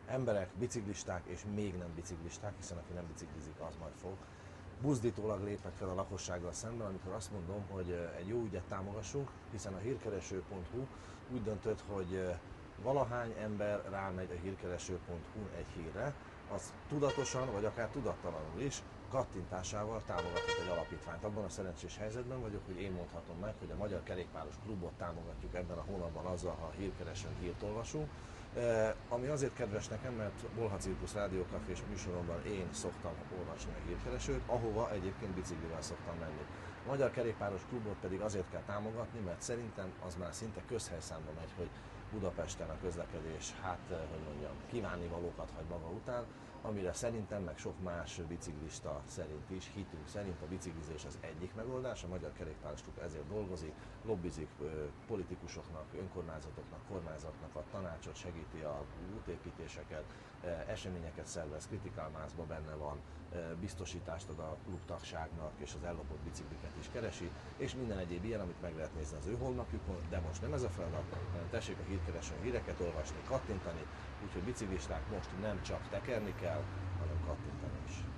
emberek, biciklisták és még nem biciklisták, hiszen aki nem biciklizik, az majd fog. Buzdítólag lépek fel a lakossággal szemben, amikor azt mondom, hogy egy jó ügyet támogassunk, hiszen a hírkereső.hu úgy döntött, hogy valahány ember rámegy a hírkereső.hu-n egy hírre, az tudatosan vagy akár tudattalanul is kattintásával támogathat egy alapítványt. Abban a szerencsés helyzetben vagyok, hogy én mondhatom meg, hogy a Magyar Kerékpáros Klubot támogatjuk ebben a hónapban azzal, ha a hírkeresen hírt olvasunk. Ami azért kedves nekem, mert Bolha Cirkusz rádiókafés műsoromban én szoktam olvasni a hírkeresőt, ahova egyébként biciklivel szoktam menni. A Magyar Kerékpáros Klubot pedig azért kell támogatni, mert szerintem az már szinte közhelyszámba megy, hogy Budapesten a közlekedés, hogy mondjam, kívánnivalókat hagy maga után, amire szerintem, meg sok más biciklista szerint is, hitünk szerint a biciklizés az egyik megoldás, a Magyar Kerékpáros Klub ezért dolgozik, lobbizik politikusoknak, önkormányzatoknak, kormányzatnak a tanácsot, segíti a útépítéseket, eseményeket szervez, kritikálmázba benne van, biztosítást ad a klubtagságnak és az ellopott bicikliket is keresi, és minden egyéb ilyen, amit meg lehet nézni az ő honlapjukon, de most nem ez a feladat, hanem tessék a hírkeresőn híreket olvasni, kattintani, úgyhogy biciklisták most nem csak tekerni kell, hanem kattintani is.